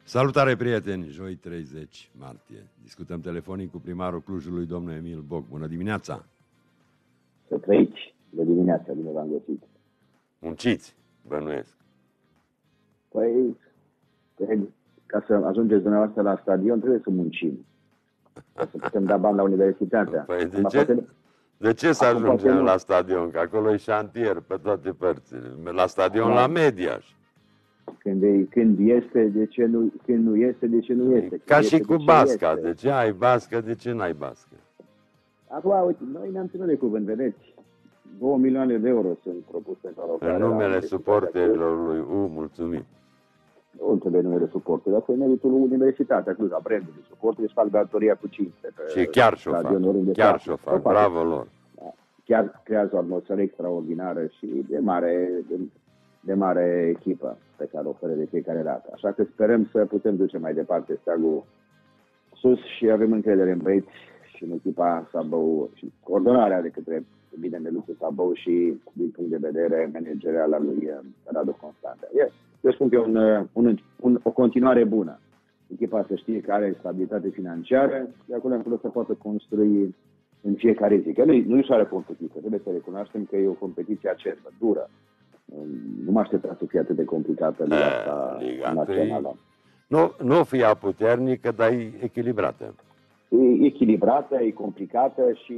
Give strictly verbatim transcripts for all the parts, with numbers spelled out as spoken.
Salutare, prieteni! Joi treizeci martie. Discutăm telefonic cu primarul Clujului, domnul Emil Boc. Bună dimineața! Să trăiți de dimineața, bine v-am găsit. Munciți, bănuiesc. Păi, cred, ca să ajungeți dumneavoastră la stadion, trebuie să muncim. Ca să putem da bani la universitatea. Păi de ce, poate... de ce să Acum ajungem poate la stadion? Că acolo e șantier pe toate părțile. La stadion, da. La Mediaș. Când, e, când este, de ce nu, când nu este, de ce nu este. Când Ca este, și cu de ce basca. este. De ce ai bască, de ce n-ai bască? Acum, uite, noi ne-am ținut de cuvânt, vedeți. Două milioane de euro sunt propuse pentru alocare. În numele suporterilor lui U, mulțumim. Nu trebuie numele suportului, asta e meritul Universitatea Cluj, a brandului. Suportul își fac datoria cu cinste. Și chiar și-o fac, chiar și-o fac, bravo lor. Chiar creează o atmosferă extraordinară și de mare, de, de mare echipă pe care o oferă de fiecare dată. Așa că sperăm să putem duce mai departe steagul sus și avem încredere în băieți și în echipa Sabău și coordonarea de către bine de lucru Sabău și din punct de vedere managerial al lui Radu Constanța. Eu spun că e un, un, un, o continuare bună. Echipa să știe că are stabilitate financiară, de acolo încolo să poată construi în fiecare zi. Că nu, nu e ușoară competiție, trebuie să recunoaștem că e o competiție acerbă, dură. Nu mă aștepta să fie atât de complicată liga asta națională. Nu, nu fie puternică, dar e echilibrată. E echilibrată, e complicată și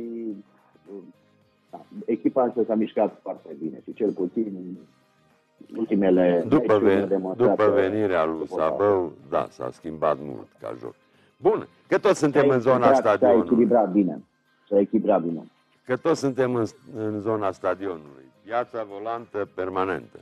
da, echipa s-a mișcat foarte bine și cel puțin ultimele... După, ven, după venirea lui Sabău, da, s-a schimbat mult ca joc. Bun, că toți suntem în zona stadionului. S-a echilibrat bine. S-a echilibrat bine. Că toți suntem în, în zona stadionului. Piața volantă permanentă.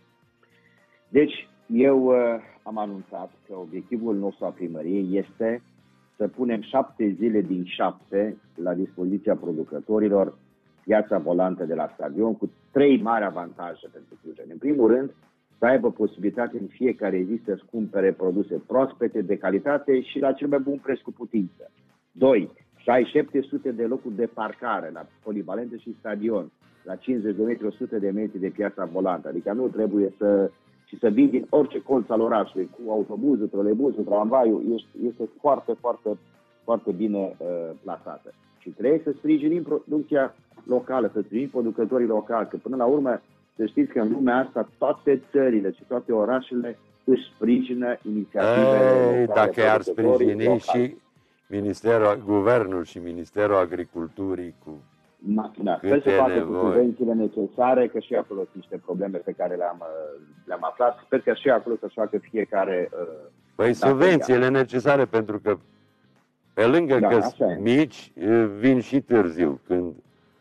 Deci, eu uh, am anunțat că obiectivul nostru a primăriei este să punem șapte zile din șapte la dispoziția producătorilor piața volantă de la stadion cu trei mari avantaje pentru Cluj. În primul rând, să aibă posibilitate în fiecare zi să-și cumpere produse proaspete, de calitate și la cel mai bun preț cu putință. Doi, să ai șapte sute de locuri de parcare la polivalente și stadion, la cincizeci de metri, o sută de metri de piața volantă. Adică nu trebuie să, și să vii din orice colț al orașului cu autobuzul, trolebuzul, tramvaiul. Este, este foarte, foarte, foarte bine uh, plasată. Și trebuie să sprijinim producția locală, să sprijinim producătorii locali, că până la urmă să știți că în lumea asta toate țările și toate orașele își sprijină inițiativele Ei, dacă i-ar sprijini locali. Și Ministerul, Guvernul și Ministerul Agriculturii cu da, sper să facă cu subvențiile necesare, că și acolo sunt niște probleme pe care le-am, le-am aflat. Sper că și acolo să-și facă fiecare... Păi subvențiile necesare, pentru că pe lângă da, că sunt mici, vin și târziu, când,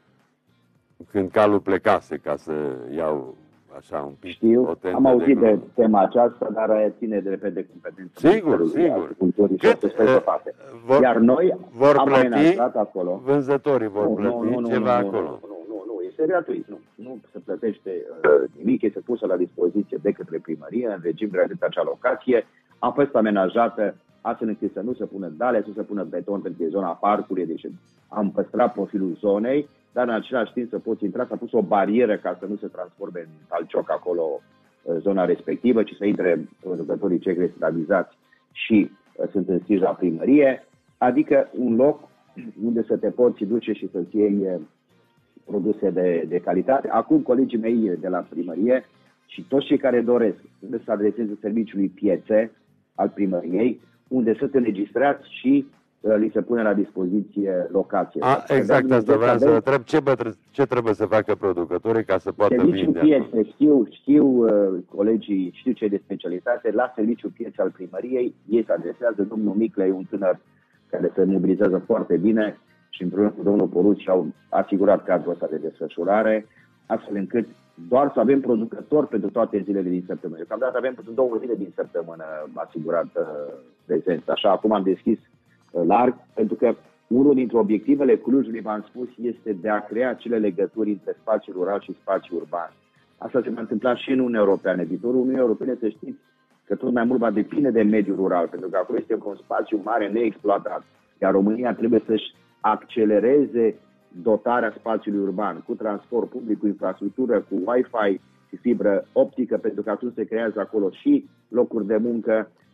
când calul plecase ca să iau așa un pic. Știu, am auzit de, de tema aceasta, dar ține de repede competență. Sigur, sigur. Cât, vor, Iar noi vor am plăti, acolo. Vânzătorii vor nu, plăti nu, nu, ceva nu, acolo. Nu, nu, nu, nu, este gratuit. Nu, nu se plătește uh, nimic, este pusă la dispoziție de către primărie, în regim gratuit acea locație. A fost amenajată astfel încât să nu se pună dale, să se pună beton pentru zona parcului, deci am păstrat profilul zonei, dar în același timp să poți intra, s-a pus o barieră ca să nu se transforme în talcioc acolo zona respectivă, ci să intre producătorii cei cristalizați și uh, sunt înscriși la primărie, adică un loc unde să te poți duce și să-ți iei produse de, de calitate. Acum colegii mei de la primărie și toți cei care doresc trebuie să adreseze serviciului piețe al primăriei, unde să te înregistrați și uh, li se pune la dispoziție locație. A, exact asta vreau să întreb. Ce, ce trebuie să facă producătorii ca să poată serviciul vinde? Piețe, știu, știu uh, colegii, știu cei de specialitate, la serviciul piețe al primăriei, ei se adresează, domnul Miclea e un tânăr care se mobilizează foarte bine și împreună cu domnul Poruci au asigurat cadrul ăsta de desfășurare, astfel încât doar să avem producători pentru toate zilele din săptămână. Deocamdată avem pentru două zile din săptămână asigurat uh, prezență. Așa, acum am deschis uh, larg, pentru că unul dintre obiectivele Clujului, v-am spus, este de a crea acele legături între spațiul rural și spațiul urban. Asta se va întâmpla și în Uniunea Europeană. Viitorul Uniunii Europene, să știți că tot mai mult va depinde de mediul rural, pentru că acolo este un spațiu mare neexploatat. Iar România trebuie să-și accelereze dotarea spațiului urban cu transport public, cu infrastructură, cu Wi-Fi și fibră optică, pentru că atunci se creează acolo și locuri de muncă,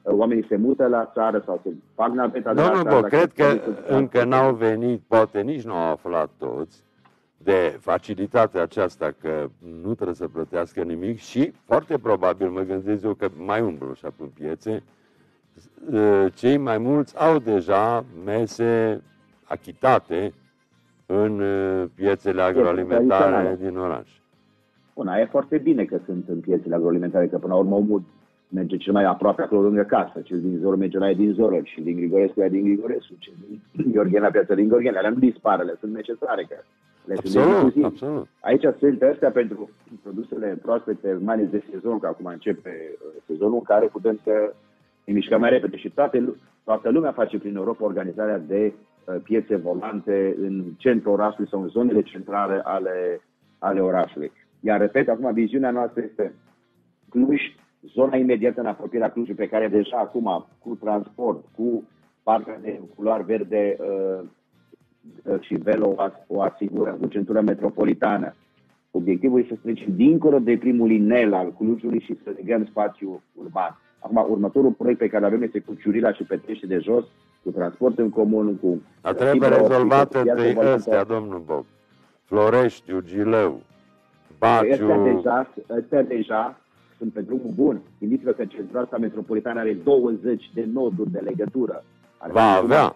oamenii se mută la țară sau se fac naveta de la Domnul țară. Boc, cred că încă n-au venit, poate nici nu au aflat toți, de facilitatea aceasta că nu trebuie să plătească nimic și, foarte probabil, mă gândesc eu că mai umblu și în piețe, cei mai mulți au deja mese achitate în piețele agroalimentare din oraș. Bun, e foarte bine că sunt în piețele agroalimentare, că până la urmă omul merge cel mai aproape acolo lângă casă. Cel din Zorul merge la din Zorul și din Grigorescu e din Grigorescu. Cel din Gheorgheni la piața din Gheorgheni. Alea nu dispar, le sunt necesare. Că le absolut, sunt absolut. Aici sunt astea pentru produsele proaspete, mai ales de sezon, că acum începe sezonul în care putem să ne mișcăm mai repede. Și toate, toată lumea face prin Europa organizarea de piețe volante în centrul orașului sau în zonele centrale ale, ale orașului. Iar, repet, acum viziunea noastră este Cluj, zona imediată în apropierea Clujului, pe care deja acum, cu transport, cu partea de culoare verde uh, și velo o asigură, cu centura metropolitană. Obiectivul este să trecem dincolo de primul inel al Clujului și să legăm spațiul urban. Acum, următorul proiect pe care avem este cu Ciurila și Petrește de Jos, cu transport în comun, cu... Dar trebuie rezolvate de ăstea, domnul Boc. Floreștiu, Gileu, Baciu... Ăstea deja, ăstea deja sunt pe drumul bun. Gândiți-vă că centrala asta metropolitană are douăzeci de noduri de legătură. Are Va avea.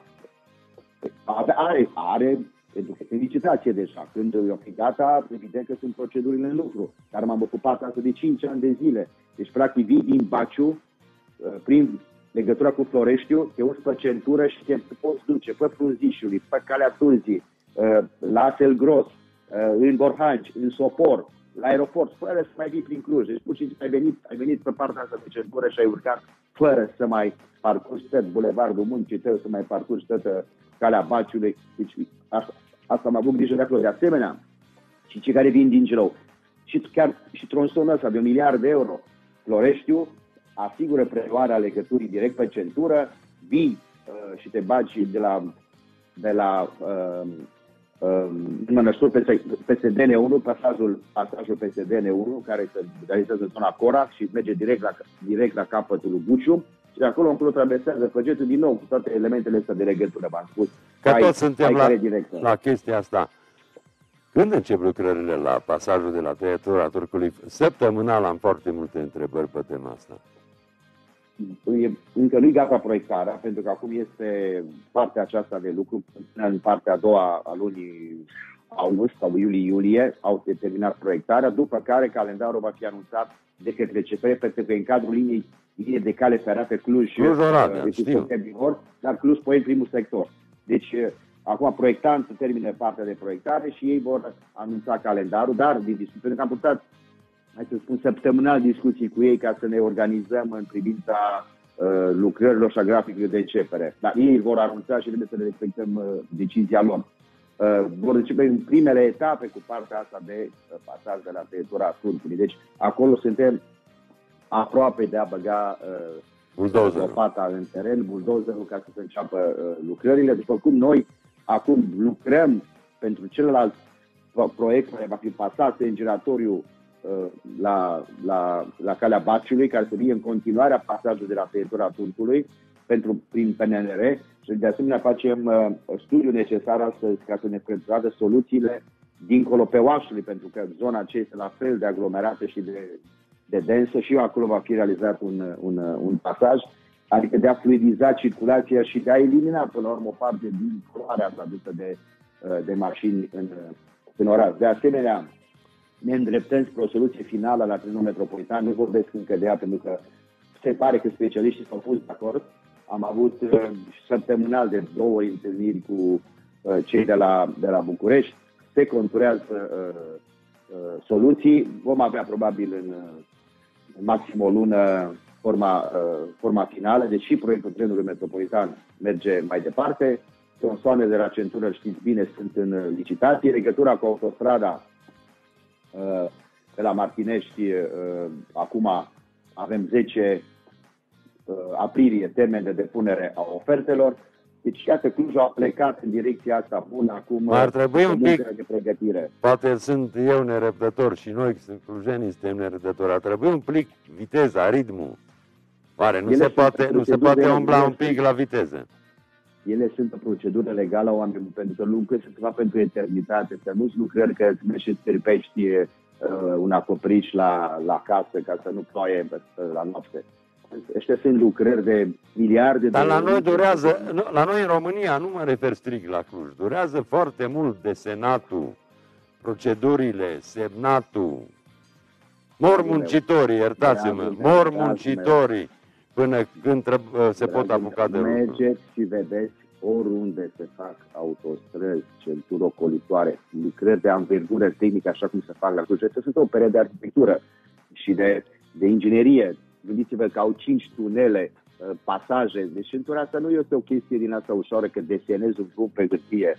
Are, are, are, pentru că este licitație deja. Când eu fi gata, evident că sunt procedurile în lucru. Dar m-am ocupat asta de cinci ani de zile. Deci, practic, vii din Baciu, prin legătura cu Floreștiu, te urci pe centură și te poți duce pe Frunzișului, pe Calea Tulzii, la Selgros, în Borhanci, în Sopor, la aeroport, fără să mai vii prin Cluj. Deci, pur și simplu, ai venit, ai venit pe partea asta de centură și ai urcat fără să mai parcurgi tot bulevardul Muncii tău, să mai parcurgi toată Calea Baciului. Deci, asta, asta am avut grijă de acolo. De asemenea, și cei care vin din Gilău, și chiar și tronsonul ăsta de un miliard de euro, Floreștiu asigură preluarea legăturii direct pe centură, vii uh, și te bagi de la, de la uh, uh, Mănăștur P S D N unu, pasajul, pasajul P S D N unu, care se realizează în zona Cora și merge direct la, direct la capătul lui Buciu. Și de acolo încolo traversează Făgetul din nou cu toate elementele astea de legătură, v-am spus. Că toți suntem la, la chestia asta. Când încep lucrările la pasajul de la Tăietura Turcului? Săptămânal am foarte multe întrebări pe tema asta. E, încă nu-i gata proiectarea, pentru că acum este partea aceasta de lucru, în partea a doua a lunii august sau iulie-iulie, au terminat proiectarea, după care calendarul va fi anunțat de către C F R, pentru că în cadrul liniei linie de cale ferată Cluj, Cluj-Oradea, știu. Dar Cluj-Poieni primul sector. Deci, acum proiectantul termină partea de proiectare și ei vor anunța calendarul, dar din discuție, pentru că am purtat, hai să spun, săptămânal discuții cu ei ca să ne organizăm în privința uh, lucrărilor și a graficului de începere. Dar ei vor anunța și trebuie să ne respectăm uh, decizia lor. Uh, vor începe în primele etape cu partea asta de uh, pasaj de la Tăietura Turcului. Deci acolo suntem aproape de a băga uh, lopata în teren, buldozerul, ca să se înceapă uh, lucrările. După cum noi acum lucrăm pentru celălalt proiect care va fi pasat în giratoriu uh, la, la, la Calea Baciului, care să fie în continuarea pasajului de la Tăietura Turcului pentru, prin P N N R și de asemenea facem uh, studiul necesar astăzi ca să ne prezentăm soluțiile dincolo pe Oașului, pentru că zona aceea este la fel de aglomerată și de de densă și acolo va fi realizat un, un, un pasaj, adică de a fluidiza circulația și de a elimina până la urmă o parte din poluarea asta adusă de, de mașini în, în oraș. De asemenea, ne îndreptăm spre o soluție finală la trenul metropolitan, nu vorbesc încă de ea pentru că se pare că specialiștii s-au pus de acord. Am avut uh, săptămânal de două întâlniri cu uh, cei de la, de la București, se conturează uh, uh, soluții, vom avea probabil în uh, maxim o lună forma, uh, forma finală, deși proiectul trenului metropolitan merge mai departe. Tronsoane de la centură, știți bine, sunt în licitație. Legătura cu autostrada uh, de la Martinești, uh, acum avem zece uh, aprilie, termen de depunere a ofertelor. Deci, iată, Cluj a plecat în direcția asta bună acum. Ar trebui un pic, de pregătire. Poate sunt eu nerăbdător și noi, clujenii, suntem nerăbdători. Ar trebui un plic viteza, ritmul. Oare nu se poate, nu se poate umbla un pic la viteză? Ele sunt o procedură legală, oameni, pentru că lucrurile sunt ceva pentru eternitate, să nu-ți lucrări că îți mergi și stripești uh, un acoperiș la, la casă ca să nu ploaie la noapte. Ăștia sunt lucrări de miliarde Dar de... Dar la noi durează, nu, la noi în România, nu mă refer strict la Cluj, durează foarte mult desenatul, procedurile, semnatul, mor muncitorii, iertați-mă, mor muncitorii, până când se pot apuca de lucru. Mergeți și vedeți oriunde se fac autostrăzi, centuri ocolitoare, lucrări de anvergură tehnică, așa cum se fac la Cluj. Acestea sunt opere de arhitectură și de, de inginerie. Gândiți-vă că au cinci tunele, pasaje. Deci centura asta nu este o chestie din asta ușoară, că desenezi un drum pe hârtie.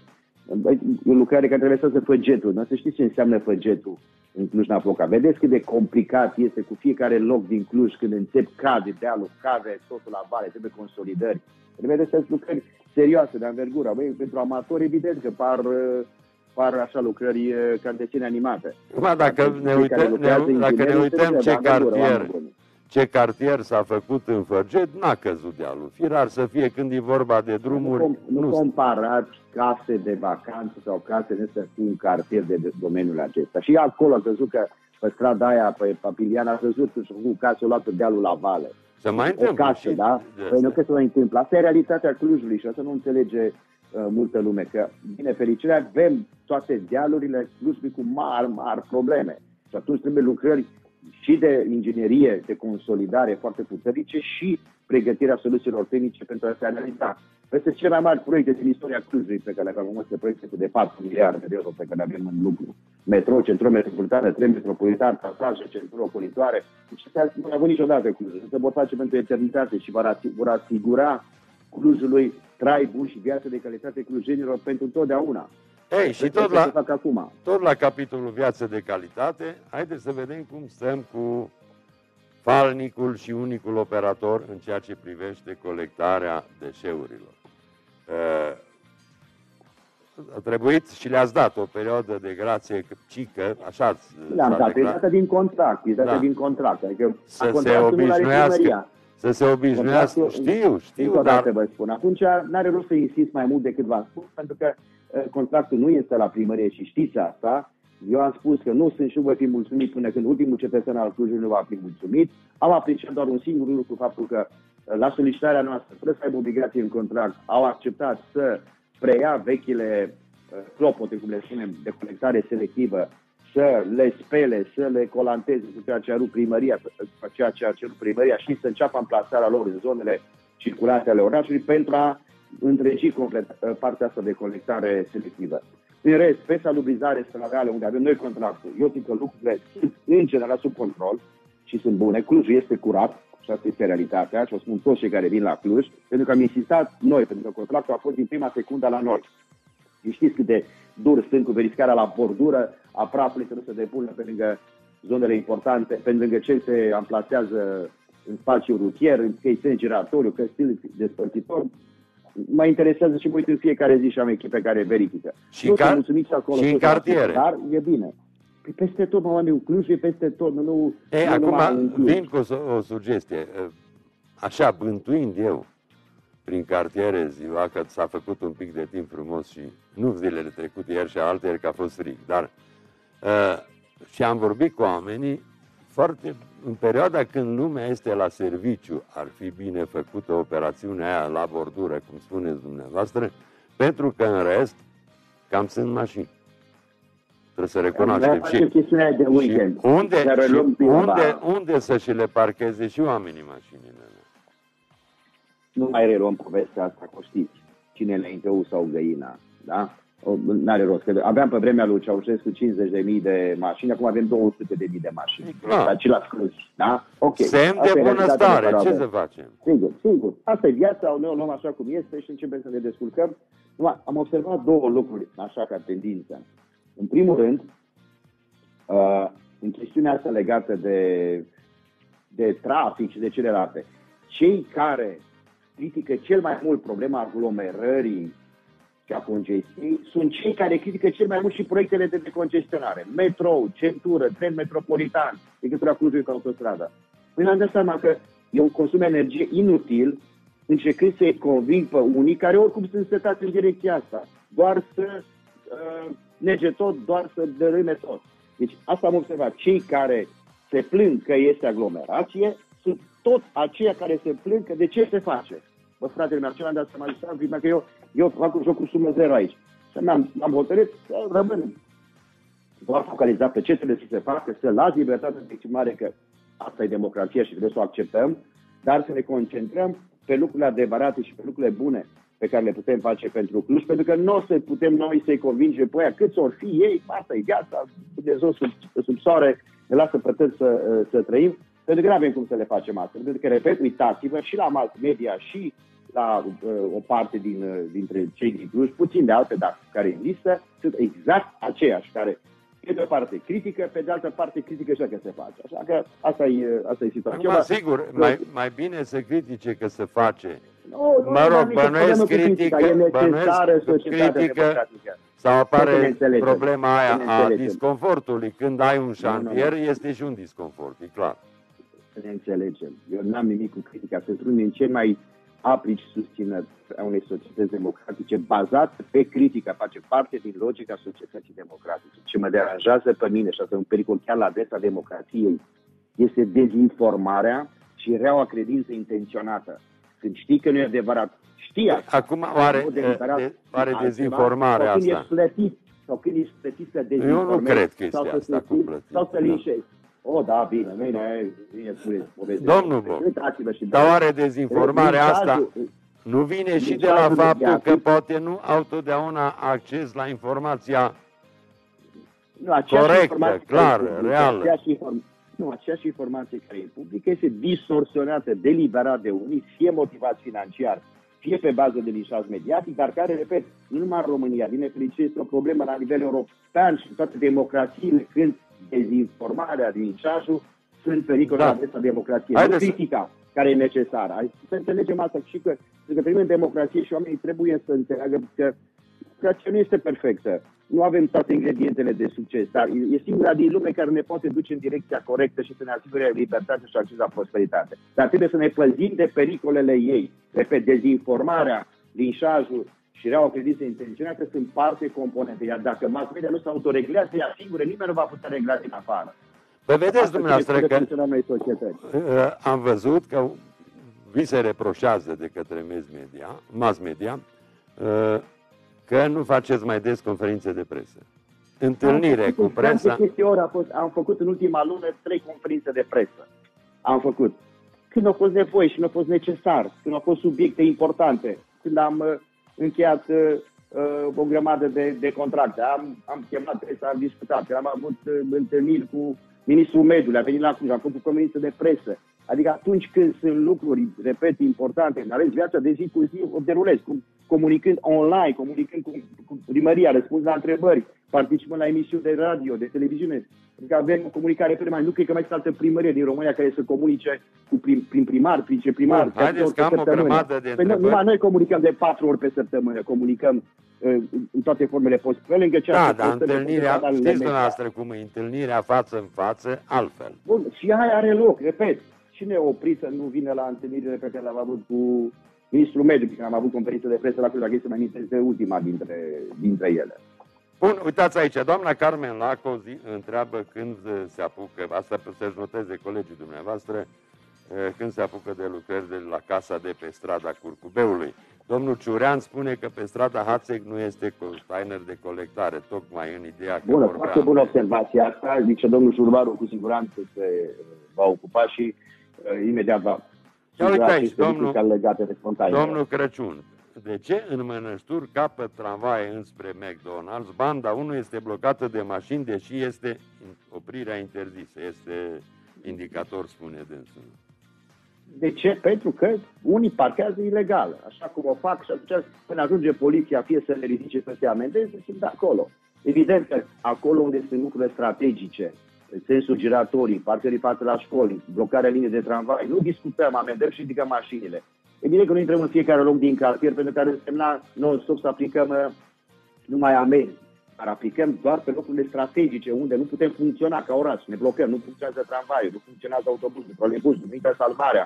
E o lucrare care trebuie să făgetul. Nu să știți ce înseamnă făgetul în Cluj-Napoca. Vedeți cât de complicat este cu fiecare loc din Cluj, când încep cade dealul, cade totul la vale, trebuie consolidări. Trebuie să lucrări serioase, de anvergură. Băi, pentru amatori, evident că par, par așa lucrări ca desene animate. Ba, dacă ne uităm, ne, dacă ne uităm ce cartier, ce cartier s-a făcut în Făget, n-a căzut dealul. Firar să fie când e vorba de drumuri... Nu, nu, nu comparați case de vacanță sau case de cu un cartier de, de domeniul acesta. Și acolo a căzut că pe strada aia, pe Papilian, a căzut cu casă luată dealul la vale. Se mai întâmplă. O casă, da? Păi nu că se mai întâmplă. Asta e realitatea Clujului și asta nu înțelege uh, multă lume. Că, bine, fericire, avem toate dealurile Clujului cu mari, mari probleme. Și atunci trebuie lucrări și de inginerie, de consolidare foarte puternice și pregătirea soluțiilor tehnice pentru a se analiza. Peste cele mai mari proiecte din istoria Clujului pe care le avem, aceste proiecte de patru miliarde de euro pe care le avem în lucru. Metro, centru metropolitan, tren metropolitan, pasaje, centru ocolitoare. Deci astea nu avut niciodată Clujul. Se vor face pentru eternitate și vor asigura Clujului trai bun și viață de calitate clujenilor pentru totdeauna. Ei, și tot la, tot la capitolul viață de calitate, haideți să vedem cum stăm cu falnicul și unicul operator în ceea ce privește colectarea deșeurilor. A trebuit și le-ați dat o perioadă de grație cică, așa Le-am dat, e dată din contract, e dată da. din contract. Adică să se obișnuiască, să se obișnuiască, știu, știu, dar... vă spun. Atunci n-are rost să insist mai mult decât v-am spus, pentru că contractul nu este la primărie și știți asta. Eu am spus că nu sunt și nu voi fi mulțumit până când ultimul cetățean al Clujului nu va fi mulțumit. Am apreciat doar un singur lucru, faptul că la solicitarea noastră, fără să aibă obligație în contract, au acceptat să preia vechile clopote, cum le spunem, de colectare selectivă, să le spele, să le colanteze cu ceea ce a cerut primăria, ceea ce a cerut primăria și să înceapă amplasarea lor în zonele circulate ale orașului pentru a întregi complet partea asta de colectare selectivă. În rest, pe salubrizare stradale, unde avem noi contractul, eu zic că lucrurile sunt în general sub control și sunt bune. Clujul este curat, și asta este realitatea, și o spun toți cei care vin la Cluj, pentru că am insistat noi, pentru că contractul a fost din prima secundă la noi. Știți cât de dur sunt cu verificarea la bordură, a prafului să nu se depună pe lângă zonele importante, pe lângă ce se amplasează în spațiu rutier, în căi sens giratoriu, căi stil despărțitor. Mă interesează și mă uit în fiecare zi și am echipe care verifică. Și, nu car- acolo, și în cartiere. Dar e bine. Păi peste tot, mă, oameni, Cluj e peste tot. Nu, Ei, nu acum vin cu o, o sugestie. Așa, bântuind eu prin cartiere ziua, că s-a făcut un pic de timp frumos și nu zilele trecute, ieri și alte ieri, că a fost frig, dar uh, și am vorbit cu oamenii foarte, în perioada când lumea este la serviciu, ar fi bine făcută operațiunea aia la bordură, cum spuneți dumneavoastră, pentru că în rest cam sunt mașini. Trebuie să recunoaștem. Și, de weekend, și unde, și unde, unde să și le parcheze și oamenii mașinile? Nu mai reluăm povestea asta, că știți. Cine înainte ou sau găina, da? N-are rost. Că aveam pe vremea lui Ceaușescu cincizeci de mii de mașini, acum avem două sute de mii de mașini. Dar și la Cluj, da? Ok. Semn de bunăstare, ce să facem? Sigur, sigur. Asta e viața, noi o luăm așa cum este și începem să ne descurcăm. Am observat două lucruri, așa ca tendință. În primul rând, în chestiunea asta legată de, de trafic și de celelalte, cei care critică cel mai mult problema aglomerării și a congestiei sunt cei care critică cel mai mult și proiectele de decongestionare. Metrou, centură, tren metropolitan, legătura Clujului cu autostrada. Păi ne-am dat seama că e un consum de energie inutil, încercând să-i conving pe unii care oricum sunt setați în direcția asta. Doar să uh, nege tot, doar să dărâme tot. Deci asta am observat. Cei care se plâng că este aglomerație sunt tot aceia care se plâng că de ce se face. Bă, fratele meu, acela am dat să mă ajutați, că eu, eu fac un joc cu sumă zero aici. Și m-am, m-am hotărât să rămân doar focalizat pe ce trebuie să se facă, să las libertatea de exprimare, că asta e democrația și trebuie să o acceptăm, dar să ne concentrăm pe lucrurile adevărate și pe lucrurile bune pe care le putem face pentru Cluj, pentru că nu o să putem noi să-i convingem pe aia câți ori fi ei, asta e viața, Dumnezeu sub, sub soare, ne lasă pe toți să, să trăim, pentru că nu avem cum să le facem asta. Pentru că, repet, uitați-vă și la mass media și la uh, o parte din, uh, dintre cei din Cluj, puțin de alte, dar care există, sunt exact aceiași care, pe de o parte critică, pe de altă parte critică și că se face. Așa că asta e, asta e situația. Acum, sigur, mai, mai bine să critique că se face. Nu, nu, mă rog, bănuiesc critică, bănuiesc critică sau apare problema aia a disconfortului. Când ai un șantier, nu, nu, nu. este și un disconfort, e clar. Să ne înțelegem. Eu n-am nimic cu critica. Sunt unul din cei mai aplici susținători a unei societăți democratice bazat pe critică. Face parte din logica societății democratice. Ce mă deranjează pe mine și asta e un pericol chiar la adresa democrației este dezinformarea și reaua credință intenționată. Când știi că nu e adevărat, știi asta. Acum oare, de, oare dezinformarea asta? Sau când ești plătit, sau când ești plătit să dezinformezi. Eu nu cred că este asta cu plătit. Sau să linșezi. O, da, bine, bine, bine, bine. Domnul Boc, dar oare dezinformarea asta nu vine și de la faptul că poate nu au totdeauna acces la informația corectă, clară, reală? Nu, aceeași informație care e publică este distorsionată deliberat de unii, fie motivați financiar, fie pe bază de linșaj mediatic, dar care, repet, nu numai în România, din nefericire este o problemă la nivel european și toate democrațiile, când dezinformarea, linșajul sunt pericole la adresa democrației. Nu critica care e necesară. Hai să înțelegem asta și că, că trăim în democrație și oamenii trebuie să înțeleagă că democrația nu este perfectă. Nu avem toate ingredientele de succes, dar e singura din lume care ne poate duce în direcția corectă și să ne asigure libertate și acces la prosperitate. Dar trebuie să ne păzim de pericolele ei. Repet, dezinformarea, linșajul și reaua credință intenționată sunt parte componente. Iar dacă mass media nu se autoreglează, ea singură, nimeni nu va putea regla din afară. Păi vedeți dumneavoastră că am văzut că vi se reproșează de către mass media, mass media că nu faceți mai des conferințe de presă. Întâlnire cu presa. Ori fost, am făcut în ultima lună trei conferințe de presă. Am făcut. Când a fost nevoie și nu a fost necesar, când au fost subiecte importante, când am uh, încheiat uh, o grămadă de, de contracte, am, am chemat presa, am discutat, am avut uh, întâlniri cu ministrul mediului, a venit la Cluj, am făcut conferințe de presă. Adică atunci când sunt lucruri, repet, importante, în ales viața de zi cu zi, o derulez, comunicând online, comunicând cu, cu primăria, răspuns la întrebări, participând la emisiuni de radio, de televiziune. Adică avem o comunicare permanentă. Nu cred că mai există altă primărie din România care să comunice cu prim, prin primar, prin viceprimar. Bun, haideți că am o grămadă de întrebări. Numai noi comunicăm de patru ori pe săptămână, comunicăm uh, în toate formele posibile. Lângă da, dar întâlnirea, știți dumneavoastră cum e, întâlnirea față în față, altfel. Bun, și aia are loc, repet. Cine o oprit să nu vină la întâlnirile pe care le-am avut cu ministrul mediului, când am avut conferință de presă la Cluj, dacă este mai este ultima dintre, dintre ele. Bun, uitați aici, doamna Carmen Laco zi, întreabă când se apucă, asta să-și noteze colegii dumneavoastră, când se apucă de lucrări de la casa de pe strada Curcubeului. Domnul Ciurean spune că pe strada Hațeg nu este container de colectare, tocmai în ideea că bună, foarte bună observația asta, zice domnul Șurbaru, cu siguranță se va ocupa și uh, imediat va... Ia uite aici, domnul, domnul Crăciun. De ce în Mănășturi capăt tramvaie înspre McDonald's, banda unu este blocată de mașini, deși este oprirea interzisă, este indicator, spune dânsul. De ce? Pentru că unii parchează ilegal, așa cum o fac și atunci când ajunge poliția, fie să le ridice, să se amendeze, sunt de acolo. Evident că acolo unde sunt lucrurile strategice, sensuri giratorii, parcării față la școli, blocarea linii de tramvai, nu discutăm, amendăm și ridicăm mașinile. E bine că nu intrăm în fiecare loc din cartier, pentru că ar însemna non-stop să aplicăm uh, numai amenzi. Dar aplicăm doar pe locurile strategice, unde nu putem funcționa ca oraș, ne blocăm, nu funcționează tramvaiul, nu funcționează autobuzul, troleibusul, nu intră salvarea,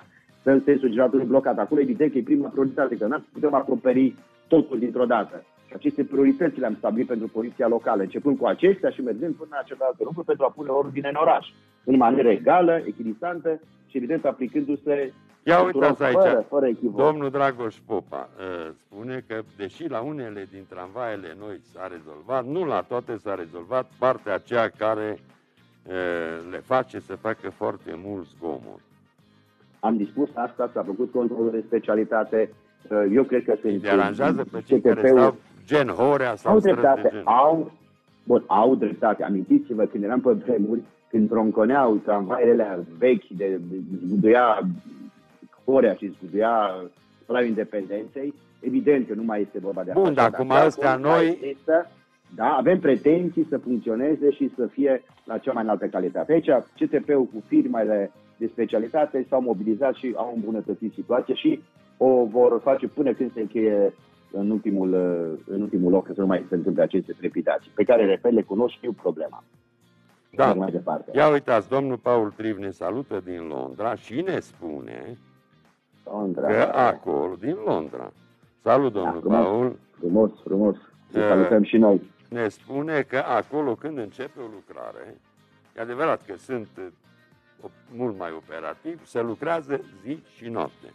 stă în sensul generatorului blocat. Acolo evident că e prima prioritate, că nu putem acoperi totul dintr-o dată. Și aceste priorități le-am stabilit pentru poliția locală, începând cu acestea și mergând până la celelalte lucruri pentru a pune ordine în oraș, în manieră egală, echidistată și evident aplicându-se Ia uitați aici, fără, fără echivoc. Domnul Dragoș Popa uh, spune că deși la unele din tramvaiele noi s-a rezolvat, nu la toate s-a rezolvat partea aceea care uh, le face să facă foarte mult zgomot. Am dispus asta, s-a făcut controlul de specialitate. Eu cred că se deranjează pe cei care stau gen Horea sau au străzi dreptate, de gen. Au, bun, au dreptate. Amintiți-vă când eram pe vremuri, când tronconeau tramvaiele vechi, de, de zguduia Horea și zguduia Palatul Independenței, evident că nu mai este vorba de Bun, dar acum astea noi... Există, da, avem pretenții să funcționeze și să fie la cea mai înaltă calitate. Aici, C T P-ul cu firmele de specialitate s-au mobilizat și au îmbunătățit situația și o vor face până când se încheie în ultimul, în ultimul loc, să nu mai se întâmple aceste trepidații, pe care, repet, le cunosc, știu problema. Da. Mai departe. Ia uitați, domnul Paul Triv ne salută din Londra și ne spune Londra, că acolo, din Londra. Salut, domnul da, frumos, Paul. Frumos, frumos. Să salutăm și noi. Ne spune că acolo, când începe o lucrare, e adevărat că sunt mult mai operativ, se lucrează zi și noapte.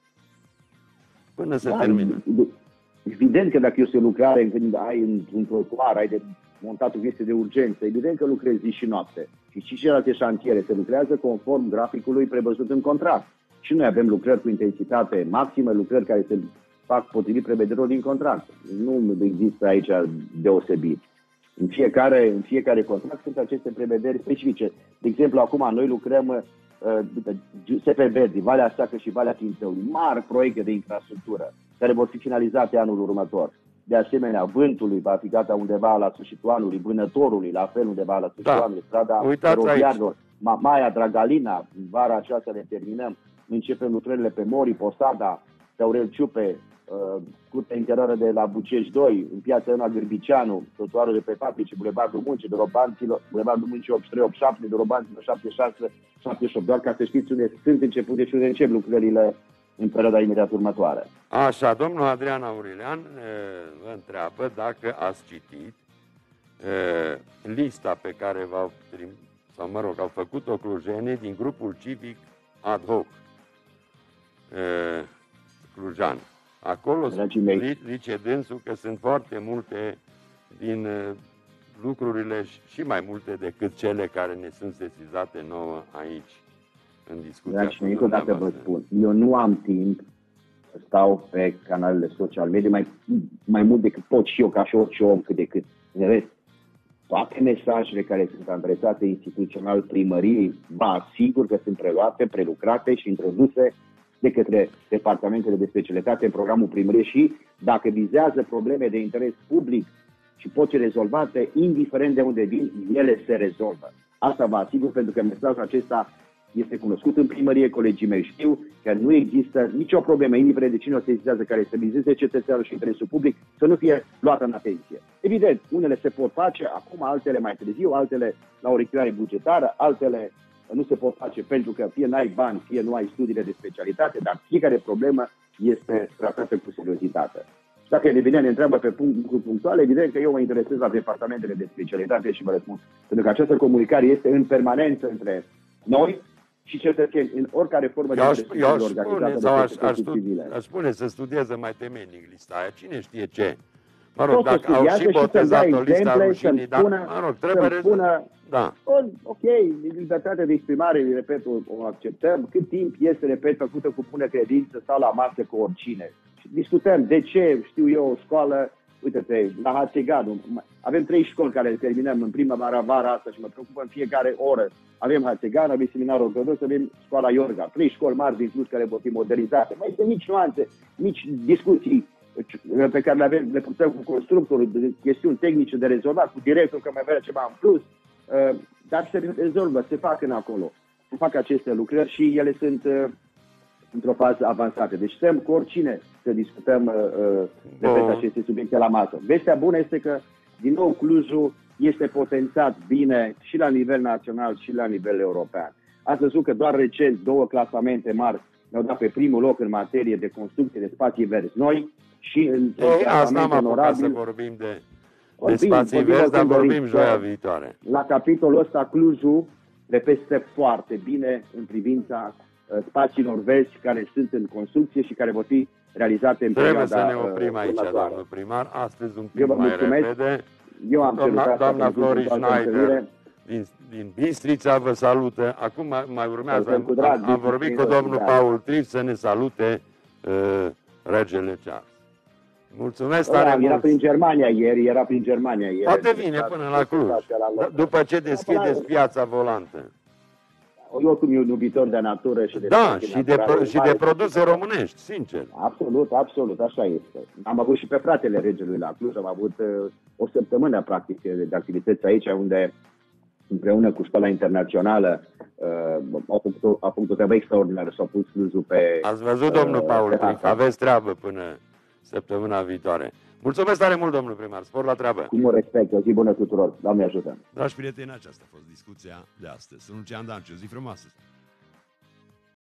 Până se da, termină. Evident că dacă este o lucrare când ai un trotuar, ai de montat o chestie de urgență, evident că lucrezi zi și noapte. Și și celelalte șantiere se lucrează conform graficului prevăzut în contract. Și noi avem lucrări cu intensitate maximă, lucrări care se fac potrivit prevederilor din contract. Nu există aici deosebiri. În fiecare, în fiecare contract sunt aceste prevederi specifice. De exemplu, acum noi lucrăm uh, S P Verdi, Valea Sacă și Valea Chințăului, mari proiecte de infrastructură care vor fi finalizate anul următor. De asemenea, Vântului va fi gata undeva la sfârșitul anului, Vânătorului, la fel undeva la sfârșitul da. anului, strada Feroviarilor, Mamaia, Dragalina, vara aceasta le terminăm, începem lucrările pe Mori, Posada, Aurel Ciupe, uh, curtea interioară de la Bucești doi, în piața Ioana Gârbiceanu, trotuarul de pe Papici, Bulevardul Muncii, de Robanților, Bulevardul Muncii optzeci și trei optzeci și șapte, de Robanților șaptezeci și șase șaptezeci și opt, doar ca să știți unde sunt începute și unde încep lucrările în perioada imediat următoare. Așa, domnul Adrian Aurelian vă întreabă dacă ați citit e, lista pe care v-au sau mă rog, au făcut-o clujenii din grupul civic ad hoc e, clujan. Acolo zice dânsul că sunt foarte multe din e, lucrurile și mai multe decât cele care ne sunt sesizate nouă aici. În discuția Dragi mei, încă o dată vă spun, eu nu am timp să stau pe canalele social media mai, mai mult decât pot și eu, ca și orice om, cât de cât. În rest, toate mesajele care sunt adresate instituțional primăriei, vă asigur că sunt preluate, prelucrate și introduse de către departamentele de specialitate în programul primăriei și, dacă vizează probleme de interes public și pot fi rezolvate, indiferent de unde vin, ele se rezolvă. Asta vă asigur, pentru că mesajul acesta este cunoscut în primărie, colegii mei știu că nu există nicio problemă, indiferent de cine o sesizează, care să vizeze cetățeanul și interesul public, să nu fie luată în atenție. Evident, unele se pot face, acum altele mai târziu, altele la o recreare bugetară, altele nu se pot face pentru că fie n-ai bani, fie nu ai studiile de specialitate, dar fiecare problemă este tratată cu seriozitate. Și dacă evident ne întreabă pe puncturi punctuale, evident că eu mă interesez la departamentele de specialitate și vă răspund. Pentru că această comunicare este în permanență între noi și cetățeni, în oricare formă de organizată de aș, spune, aș spune să studieze mai temeinic lista aia. Cine știe ce? Mă rog, dacă au și botezat-o lista rușinii, dar, mă rog, trebuie spună, da. Ok, libertatea de exprimare, repet, o, o acceptăm. Cât timp este, repet, făcută cu bună credință sau la masă cu oricine. Și discutăm de ce, știu eu, o școală, uite-te, la Hațeganu, avem trei școli care le terminăm în primăvara, vara asta și mă preocupă în fiecare oră. Avem Hațeganu, avem seminarul Ortodox, avem școala Iorga, trei școli mari din plus care vor fi modernizate. Mai sunt mici nuanțe, mici discuții pe care le avem, le putem cu constructorul, chestiuni tehnice de rezolvat, cu directorul că mai vrea ceva în plus, dar se rezolvă, se fac în acolo, se fac aceste lucrări și ele sunt într-o fază avansată. Deci stăm cu oricine să discutăm de pe aceste subiecte la masă. Vestea bună este că, din nou, Clujul este potențat bine și la nivel național și la nivel european. Ați văzut că doar recent două clasamente mari ne-au dat pe primul loc în materie de construcție de spații verzi noi și în Ei, asta am apucat să vorbim de, de spații verzi, dar vorbim joia viitoare. La capitolul ăsta Clujul repeste foarte bine în privința uh, spațiilor verzi care sunt în construcție și care vor fi realizate în Trebuie perioada să ne oprim aici, următoare. domnul primar. Astăzi un pic Eu vă mai mulțumesc. repede. Eu am doamna, doamna Flori Schneider din, din Bistrița vă salută. Acum mai, mai urmează. Am, am, am vorbit cu domnul Paul Trif să ne salute uh, regele Charles. Mulțumesc tare era, mult. Era prin Germania ieri, era prin Germania ieri. Poate vine până la Cluj. După ce deschideți piața volantă. Eu oricum e un iubitor de natură și de... Da, și de, și de produse românești, sincer. Absolut, absolut, așa este. Am avut și pe fratele regelui la Cluj, am avut uh, o săptămână practic de, de activități aici, unde împreună cu Școala Internațională uh, au făcut, au făcut o treabă extraordinară, s-au pus Clujul pe... Ați văzut, domnul uh, Paul Trif, aveți treabă până săptămâna viitoare. Mulțumesc tare mult, domnul primar, spor la treabă. Cu mult respect, o zi bună tuturor, Doamne ajută. Dragi prieteni, aceasta a fost discuția de astăzi. Sunt Lucian Danciu, zi frumoasă!